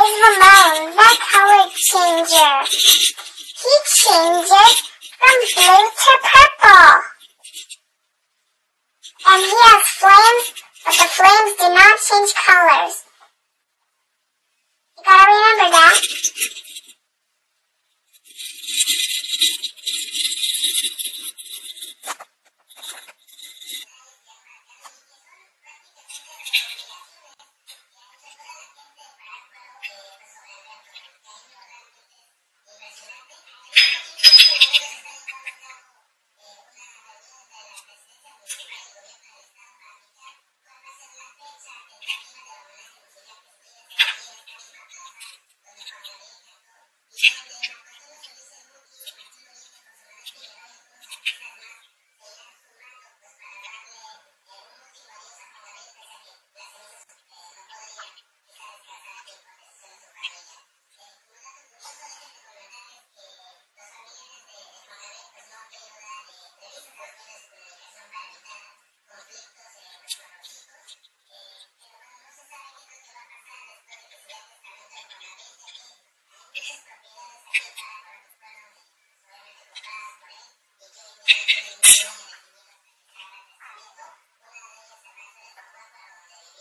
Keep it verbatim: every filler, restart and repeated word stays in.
is Ramon, the color changer. He changes from blue to purple. And he has flames, but the flames do not change colors. You gotta remember that.